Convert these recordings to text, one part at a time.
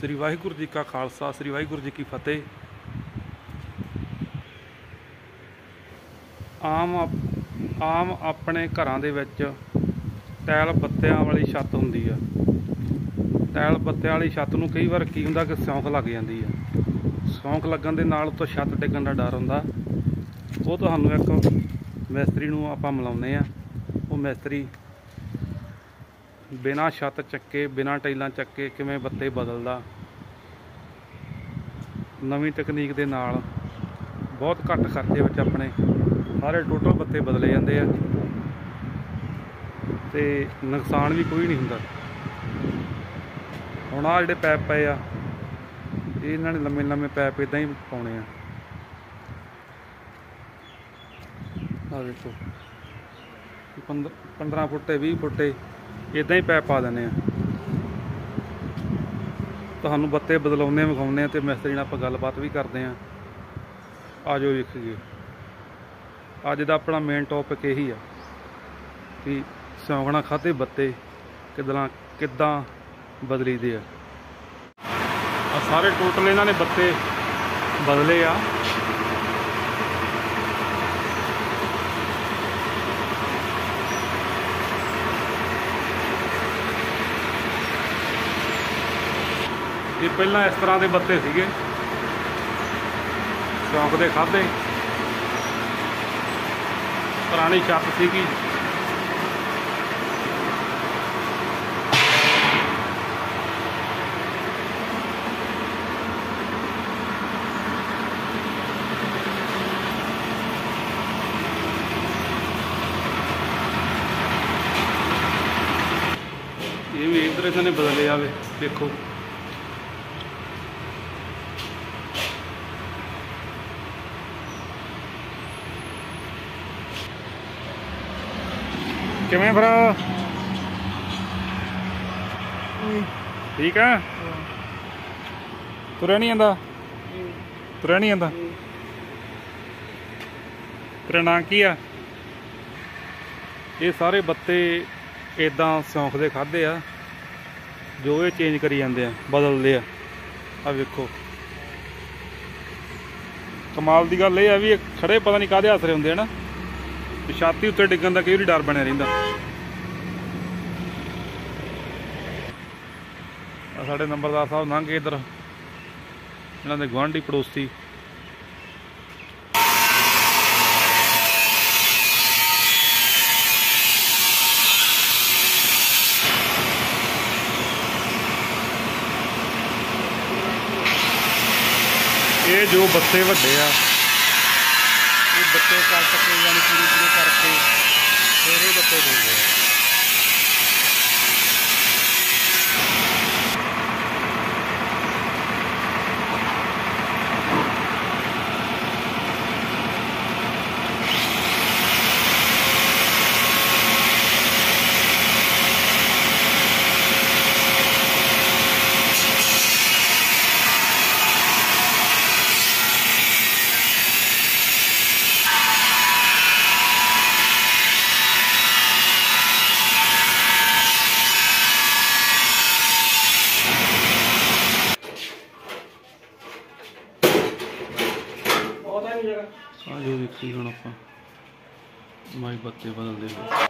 श्री वाहिगुरू जी का खालसा श्री वाहिगुरू जी की फतेह। आम अपने घरां दे विच टैल पत्तियां वाली छत हुंदी आ। टैल पत्तियां वाली छत नूं कई वार की हुंदा कि सिਉਂਕ लग जाती है। सिਉਂਕ लगन दे नाल तो छत डिग्गण दा डर हुंदा। वो तुहानूं एक मिस्त्री नूं आपां मिलाउने आ। वो मिस्त्री बिना छत चक्के बिना टाइलां चक्के किवें बत्ते बदलदा, नवीं तकनीक दे नाल बहुत घੱਟ खर्चे विच अपने सारे टोटल बत्ते बदले जाते हैं ते नुकसान भी कोई नहीं हुंदा। हुण आ जिहड़े पैप पए आ इन्हां ने लम्मे लम्मे पैप इदां ही पाउणे आ। आ देखो 15 फुटे 20 फुटे इदां ही पैप पा दिंदे आ। तुहानूं बत्ते बदलाउने विखाउने ते मिस्त्री नाल आपां गलबात भी करते हैं। आ जाओ वेखीए। अज दा अपना मेन टॉपिक यही है कि सिਉਂਕ नाल खाधे बत्ते किदां बदली दे आ। सारे टोटल इन्हां ने बत्ते बदले आ। ये पहला इस तरह के बत्ते सीगे सिਉਂਕ दे खाधे। पुरानी छत सीगी ये भी इधर इन्होंने बदले आवे देखो। किवें फिर ठीक है? तुरया नहीं आंदा? तुरया नहीं आंदा? तेरा नाम की आ? ये सारे बत्ते इदां सिਉਂਕ दे खाधे आ जो ये चेंज करी जाते हैं बदलते आ। आ वेखो कमाल की गल यह है भी खड़े पता नहीं काहदे आसरे हुंदे ना, छाती उत्ते डिग्गण दा कई वारी डर बनिया रहिंदा। साडे नंबरदार साहब लंघ के इधर इन्हां दे गुआंढी पड़ोसी ये जो बत्ते वड्डे आ बत्ते कट के यानी पूरी पूरी करके फिर ये बत्ते देंगे। आ जो देखी हम आप माई बत्ते बदलते हुए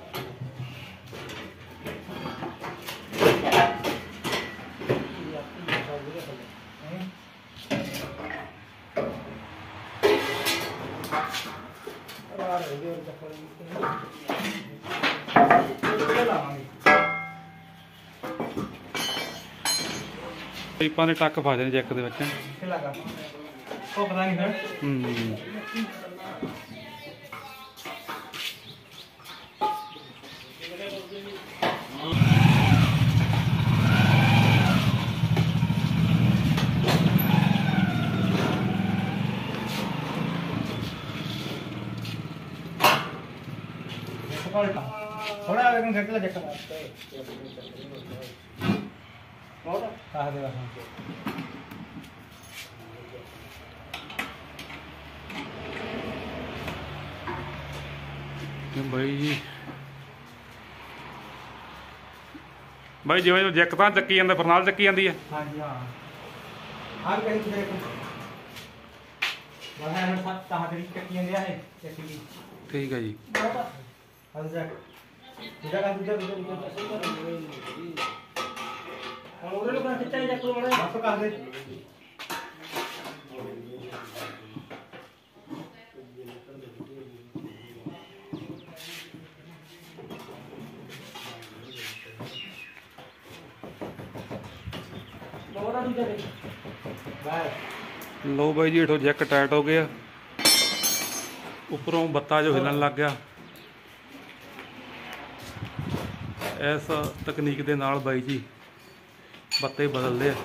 पाइपां ने टक फस जाने जैक दे विच। थोड़ा घंटे लगे भाई जिवें जैक तां चक्की जांदा फिर नाल चक्की जांदी है। हाँ जी हाँ ਆਹ ਕਹੀਂ ਤੇ ਦੇਖੋ ਬਾਹਰ ਨਾ ਸੱਤ ਤਾਂ ਤੇਰੀ ਚੱਕੀਆਂ ਦੇ ਆਏ ਚੱਕੀ ਠੀਕ ਹੈ ਜੀ। ਹਲ ਜਾ ਜਿਹੜਾ ਕੰਮ ਦੂਜਾ ਹੁਣ ਉਹਦੇ ਨੂੰ ਕਿੱਥੇ ਜਾ ਕੇ ਮੜਾ ਵਾਪਸ ਕਰ ਦੇ ਲੋੜਾ ਦੂਜਾ ਦੇ ਬਾਹਰ। ਲੋ ਬਾਈ ਜੀ ਹੇਠੋਂ ਜੈਕ ਟਾਈਟ ਹੋ ਗਿਆ, ਉੱਪਰੋਂ ਬੱਤਾ ਜੋ ਹਿੱਲਣ ਲੱਗ ਗਿਆ। ਇਸ ਤਕਨੀਕ ਦੇ ਨਾਲ ਬਾਈ ਜੀ ਬੱਤੇ ਬਦਲਦੇ ਆ।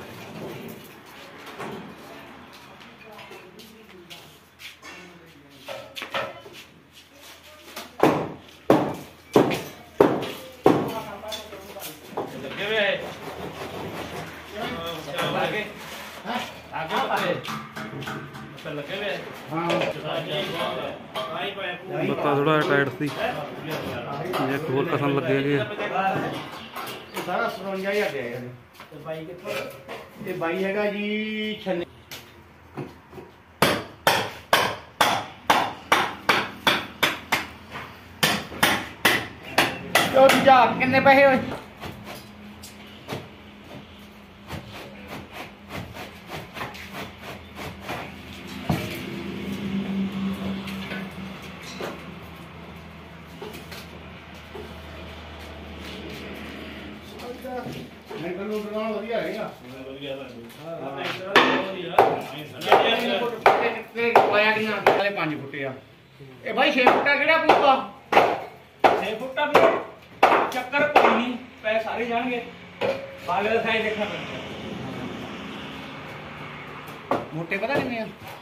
ਬੱਤਾ ਥੋੜਾ ਟਾਈਟ ਸੀ, ਜੇ ਹੋਰ ਕਸਣ ਲੱਗੇ ਗਏ। ਸਾਰਾ 57000 ਦੇ ਆਇਆ ਤੇ ਬਾਈ ਕਿੱਥੋਂ? ਇਹ ਬਾਈ ਹੈਗਾ ਜੀ ਛੰਨੇ। ਉਹ ਜਾ ਕਿੰਨੇ ਪੈਸੇ ਹੋਏ? ਮੈਂ ਕਹਿੰਦਾ ਉਹ ਵਧੀਆ ਹੈਗਾ। ਪਾਇਆ ਕਿ ਨਾ ਵਾਲੇ 5 ਫੁੱਟੇ ਆ। ਇਹ ਬਾਈ 6 ਫੁੱਟਾ ਕਿਹੜਾ ਪੂਪਾ? 6 ਫੁੱਟਾ ਵੀ ਚੱਕਰ ਕੋਈ ਨਹੀਂ, ਪੈ ਸਾਰੇ ਜਾਣਗੇ। ਬਾਲੇ ਦਾ ਸਾਈਜ਼ ਦੇਖਣਾ ਪੈਂਦਾ। ਮੋਟੇ ਪਤਾ ਕਿੰਨੇ ਆ?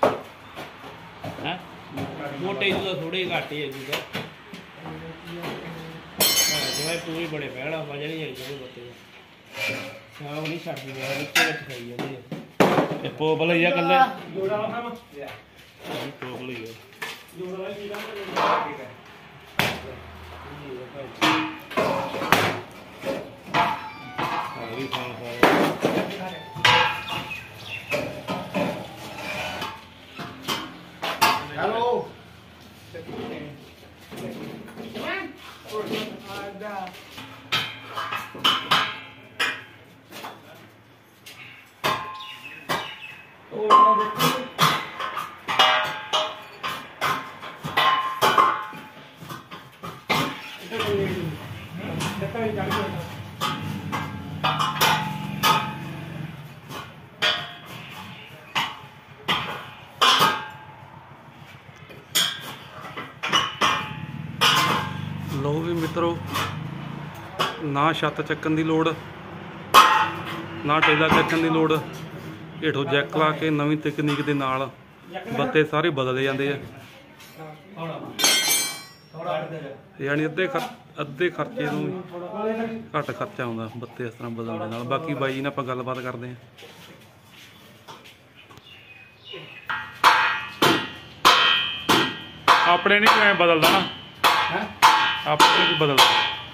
ਹੈ ਮੋਟੇ ਤੋਂ ਥੋੜੇ ਘੱਟ ਹੀ ਹੈ ਜੀ ਦਾ। ਜਿਵੇਂ ਪੂਰੀ ਬੜੇ ਪਹਿਲਾ ਵਜਨ ਹੀ ਹੈ ਜਿਹੜੇ ਬੱਤੇ ਦਾ। ਹਾਂ ਉਹ ਨਹੀਂ ਛੱਡਦੀ ਯਾਰ, ਵਿੱਚੇ ਵਿੱਚ ਖਾਈ ਜਾਂਦੀ ਹੈ। ਇਹ ਪੋਪਲ ਹੀ ਆ ਕੱਲੇ ਜੋੜਾ ਵਾ ਖਾਵਾ ਪੋਪਲ ਹੀ ਆ। ਜੋੜਾ ਵਾ ਕੀ ਦਾ ਠੀਕ ਹੈ। ਆ ਵੀ ਖਾਣ ਖਾਇਆ। ਹੈਲੋ ਲਓ ਵੀ ਮਿੱਤਰੋ, ਨਾ ਛੱਤ ਚੱਕਣ ਦੀ ਲੋੜ, ਨਾ ਟੇਲਾ ਚੱਕਣ ਦੀ ਲੋੜ। ਹੇਠੋਂ ਜੈਕ ਲਾ ਕੇ ਨਵੀਂ ਤਕਨੀਕ ਦੇ ਨਾਲ ਬੱਤੇ ਸਾਰੇ ਬਦਲੇ ਜਾਂਦੇ ਆ। ਯਾਨੀ ਅੱਧੇ ਖਰਚੇ ਤੋਂ ਘੱਟ ਖਰਚਾ ਆਉਂਦਾ ਬੱਤੇ ਇਸ ਤਰ੍ਹਾਂ ਬਦਲਣ ਦੇ ਨਾਲ। ਬਾਕੀ ਬਾਈ ਜੀ ਨਾਲ ਆਪਾਂ ਗੱਲਬਾਤ ਕਰਦੇ ਹਾਂ। ਆਪਣੇ ਨਹੀਂ ਐਂ ਬਦਲਦਾ ਨਾ, ਆਪਣੇ ਵੀ ਬਦਲਦਾ।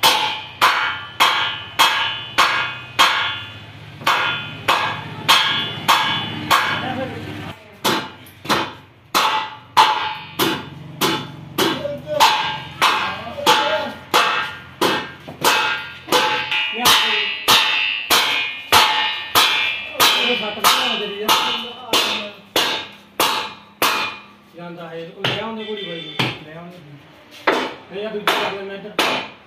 ਜਾਂਦਾ ਹੈ ਉਹ ਲੈ ਆਉਂਦੇ ਕੁੜੀ ਬਾਈ ਨੂੰ ਲੈ ਆਉਂਦੇ ਇਹ ਆ ਦੂਜੀ ਕਰ ਲੈਣਾ ਇੱਧਰ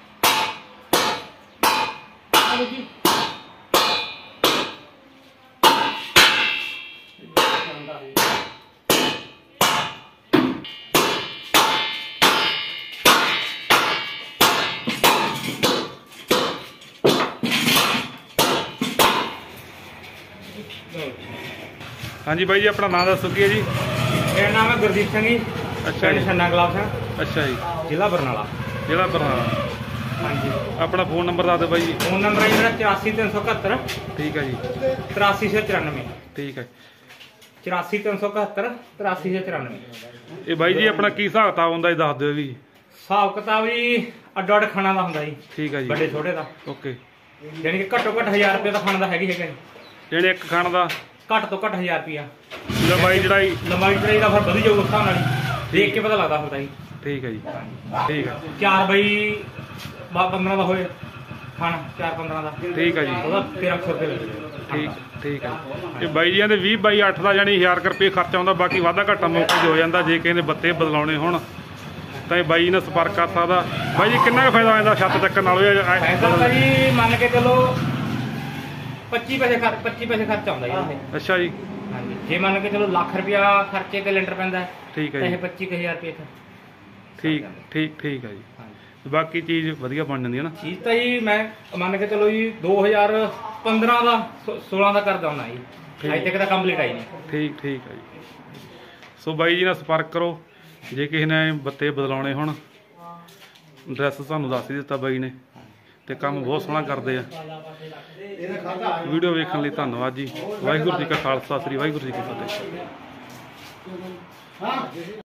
ਆ ਲੋ ਜੀ ਜਾਂਦਾ ਹੈ। ਹਾਂਜੀ ਬਾਈ ਜੀ, ਆਪਣਾ ਨਾਮ ਦੱਸੋ ਕੀ ਹੈ ਜੀ? ਮੇਰਾ ਨਾਮ ਹੈ ਗੁਰਦੀਪ ਸਿੰਘ ਜੀ। ਅੱਛਾ ਜੀ। ਛੰਨਾ ਗਲਾਸ ਹੈ। ਅੱਛਾ ਜੀ। ਜ਼ਿਲ੍ਹਾ ਬਰਨਾਲਾ। ਜਿਹੜਾ ਬਰਨਾਲਾ। ਹਾਂਜੀ। ਆਪਣਾ ਫੋਨ ਨੰਬਰ ਦੱਸ ਦਿਓ ਬਾਈ ਜੀ। ਫੋਨ ਨੰਬਰ ਹੈ ਮੇਰਾ 84371। ਠੀਕ ਹੈ ਜੀ। 8394। ਠੀਕ ਹੈ। 84371 8394। ਇਹ ਬਾਈ ਜੀ ਆਪਣਾ ਕੀ ਹਿਸਾਬ ਕਿਤਾਬ ਹੁੰਦਾ ਜੀ, ਦੱਸ ਦਿਓ ਵੀ। ਹਿਸਾਬ ਕਿਤਾਬ ਜੀ ਅੱਡੋ ਅੱਡ ਖਾਣਾ ਦਾ ਹੁੰਦਾ ਜੀ। ਠੀਕ ਹੈ ਜੀ। ਵੱਡੇ ਛੋਟੇ ਦਾ। ਓਕੇ। ਯਾਨੀ ਕਿ ਘੱਟੋ ਘੱਟ 1000 ਰੁਪਏ ਦਾ ਖਾਣਾ ਦਾ ਹੈਗੀ ਹੈਗਾ ਜੀ। ਜਿਹੜੇ ਇੱਕ ਖਾਣ ਦਾ ਘੱਟ ਤੋਂ ਘੱਟ 1000 ਰੁਪਿਆ। ਲੰਬਾਈ ਚੜਾਈ ਲੰਬਾਈ ਚੜਾਈ ਦਾ ਫਿਰ ਵਧੀ ਜਾਊ ਉਸ ਹਿਸਾਬ ਨਾਲ ਹੀ, ਦੇਖ ਕੇ ਪਤਾ ਲੱਗਦਾ ਹੁੰਦਾ ਜੀ। ਠੀਕ ਹੈ ਜੀ, ਠੀਕ ਹੈ 4 ਬਾਈ 15 ਦਾ ਹੋਏ ਖਾਣਾ, 4-15 ਦਾ ਠੀਕ ਹੈ ਜੀ, ਉਹਦਾ 1300 ਰੁਪਏ ਲੱਗੇਗਾ। ਠੀਕ ਠੀਕ ਹੈ। ਇਹ ਬਾਈ ਜੀਆਂ ਦੇ 20/8 ਦਾ ਜਾਨੀ 1000 ਰੁਪਏ ਖਰਚਾ ਆਉਂਦਾ, ਬਾਕੀ ਵਾਧਾ ਘਾਟਾ ਮੌਕੇ 'ਤੇ ਹੋ ਜਾਂਦਾ। ਜੇ ਕਿਸੇ ਨੇ ਬੱਤੇ ਬਦਲਾਉਣੇ ਹੋਣ ਤਾਂ ਇਹ ਬਾਈ ਜੀ ਨਾਲ ਸੰਪਰਕ ਕਰ ਸਕਦਾ। ਬਾਈ ਜੀ ਕਿੰਨਾ ਕੁ ਫਾਇਦਾ ਹੋ ਜਾਂਦਾ ਛੱਤ ਚੱਕਣ ਨਾਲ? ਫਾਇਦਾ ਤਾਂ ਜੀ ਮੰਨ ਕੇ ਚਲੋ 25 ਪੈਸੇ ਖਰਚ ਆਉਂਦਾ ਜੀ ਇਹ। ਅੱਛਾ ਜੀ, ਹਾਂਜੀ, ਜੇ ਮੰਨ ਕੇ ਚਲੋ ਲੱਖ ਰੁਪਿਆ ਖਰਚੇ ਤੇ ਲੈਂਟਰ ਪੈਂਦਾ ਠੀਕ ਹੈ ਤਾਂ ਜੀ, ਇਹ 25000 ਰੁਪਏ ਠੀਕ ਠੀਕ ਠੀਕ ਹੈ ਜੀ। ਬਾਕੀ ਚੀਜ਼ ਵਧੀਆ ਬਣ ਜਾਂਦੀ ਹੈ ਨਾ ਚੀਜ਼ ਤਾਂ ਜੀ ਮੈਂ ਮੰਨ ਕੇ ਚਲੋ ਜੀ 2015 ਦਾ 16 ਦਾ ਕਰਦਾ ਹੁੰਦਾ ਜੀ, ਅਜੇ ਤੱਕ ਤਾਂ ਕੰਪਲੀਟ ਆਈ ਨਹੀਂ। ਠੀਕ ਠੀਕ ਹੈ ਜੀ। ਸੋ ਬਾਈ ਜੀ ਨਾਲ ਸੰਪਰਕ ਕਰੋ ਜੇ ਕਿਸੇ ਨੇ ਬੱਤੇ ਬਦਲਾਉਣੇ ਹੋਣ। ਐਡਰੈਸ ਤੁਹਾਨੂੰ ਦੱਸ ਹੀ ਦਿੱਤਾ ਬਾਈ ਨੇ, ਤੇ ਕੰਮ ਬਹੁਤ ਸੋਹਣਾ ਕਰਦੇ ਆ। ਵੀਡੀਓ ਵੇਖਣ ਲਈ ਧੰਨਵਾਦ ਜੀ। ਵਾਹਿਗੁਰੂ ਜੀ ਕਾ ਖਾਲਸਾ, ਸ੍ਰੀ ਵਾਹਿਗੁਰੂ ਜੀ ਕੀ ਫਤਿਹ।